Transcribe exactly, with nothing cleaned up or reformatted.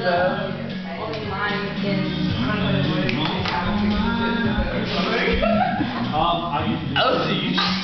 the only line in Um, I Oh, so you